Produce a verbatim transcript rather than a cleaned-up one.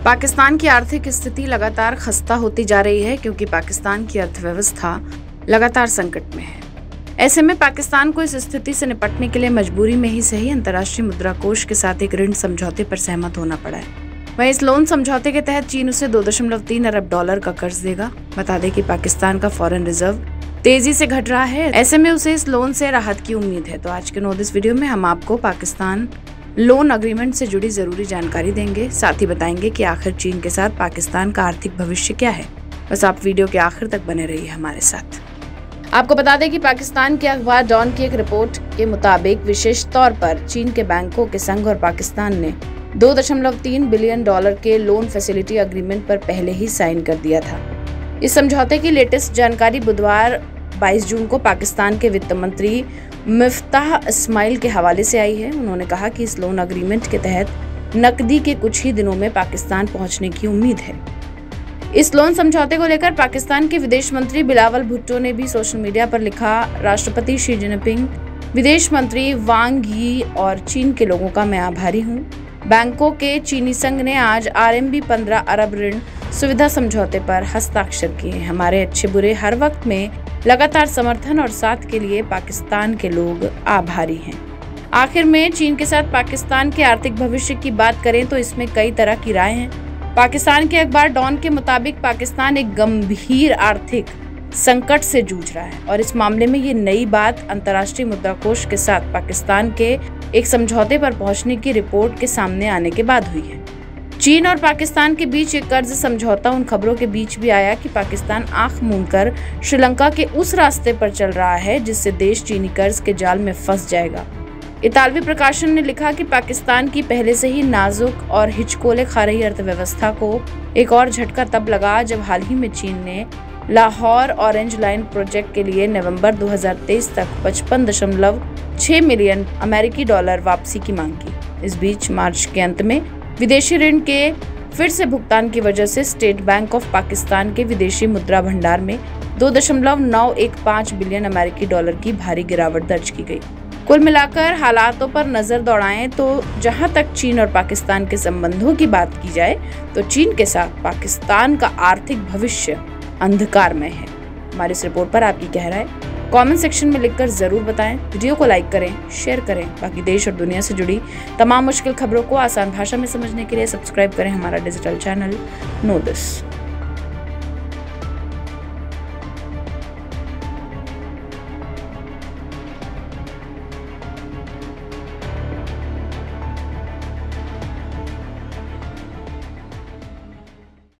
पाकिस्तान की आर्थिक स्थिति लगातार खस्ता होती जा रही है क्योंकि पाकिस्तान की अर्थव्यवस्था लगातार संकट में है। ऐसे में पाकिस्तान को इस स्थिति से निपटने के लिए मजबूरी में ही सही अंतर्राष्ट्रीय मुद्रा कोष के साथ एक ऋण समझौते पर सहमत होना पड़ा है। वहीं इस लोन समझौते के तहत चीन उसे दो दशमलव तीन अरब डॉलर का कर्ज देगा। बता दें कि पाकिस्तान का फॉरेन रिजर्व तेजी से घट रहा है, ऐसे में उसे इस लोन से राहत की उम्मीद है। तो आज के नो दिस वीडियो में हम आपको पाकिस्तान लोन अग्रीमेंट से जुड़ी जरूरी जानकारी देंगे, साथ ही बताएंगे कि आखिर चीन के साथ पाकिस्तान का आर्थिक भविष्य क्या है। बस आप वीडियो के आखिर तक बने रहिए हमारे साथ। आपको बता दें कि पाकिस्तान के अखबार डॉन की एक रिपोर्ट के मुताबिक विशेष तौर पर चीन के बैंकों के संघ और पाकिस्तान ने दो दशमलव तीन बिलियन डॉलर के लोन फैसिलिटी अग्रीमेंट पर पहले ही साइन कर दिया था। इस समझौते की लेटेस्ट जानकारी बुधवार बाईस जून को पाकिस्तान के वित्त मंत्री मिफ्ताह इस्माइल के हवाले से आई है। उन्होंने कहा कि इस लोन अग्रीमेंट के तहत नकदी के कुछ ही दिनों में पाकिस्तान पहुंचने की उम्मीद है। इस लोन समझौते को लेकर पाकिस्तान के विदेश मंत्री बिलावल भुट्टो ने भी सोशल मीडिया पर लिखा, राष्ट्रपति शी जिनपिंग, विदेश मंत्री वांग यी और चीन के लोगों का मैं आभारी हूँ। बैंकों के चीनी संघ ने आज आरएमबी पंद्रह अरब ऋण सुविधा समझौते पर हस्ताक्षर किए। हमारे अच्छे बुरे हर वक्त में लगातार समर्थन और साथ के लिए पाकिस्तान के लोग आभारी हैं। आखिर में चीन के साथ पाकिस्तान के आर्थिक भविष्य की बात करें तो इसमें कई तरह की राय हैं। पाकिस्तान के अखबार डॉन के मुताबिक पाकिस्तान एक गंभीर आर्थिक संकट से जूझ रहा है और इस मामले में ये नई बात अंतर्राष्ट्रीय मुद्रा कोष के साथ पाकिस्तान के एक समझौते पर पहुंचने की रिपोर्ट के सामने आने के बाद हुई है। चीन और पाकिस्तान के बीच एक कर्ज समझौता उन खबरों के बीच भी आया कि पाकिस्तान आंख मूंदकर श्रीलंका के उस रास्ते पर चल रहा है जिससे देश चीनी कर्ज के जाल में फंस जाएगा। इतालवी प्रकाशन ने लिखा कि पाकिस्तान की पहले से ही नाजुक और हिचकोले खा रही अर्थव्यवस्था को एक और झटका तब लगा जब हाल ही में चीन ने लाहौर ऑरेंज लाइन प्रोजेक्ट के लिए नवंबर दो हज़ार तेईस तक पचपन दशमलव छह मिलियन अमेरिकी डॉलर वापसी की मांग की। इस बीच मार्च के अंत में विदेशी ऋण के फिर से भुगतान की वजह से स्टेट बैंक ऑफ पाकिस्तान के विदेशी मुद्रा भंडार में दो दशमलव नौ एक पाँच बिलियन अमेरिकी डॉलर की भारी गिरावट दर्ज की गई। कुल मिलाकर हालातों पर नजर दौड़ाएं तो जहां तक चीन और पाकिस्तान के संबंधों की बात की जाए तो चीन के साथ पाकिस्तान का आर्थिक भविष्य अंधकार में है। हमारी इस रिपोर्ट पर आपकी क्या राय है कमेंट सेक्शन में लिखकर जरूर बताएं। वीडियो को लाइक करें, शेयर करें। बाकी देश और दुनिया से जुड़ी तमाम मुश्किल खबरों को आसान भाषा में समझने के लिए सब्सक्राइब करें हमारा डिजिटल चैनल नो दिस।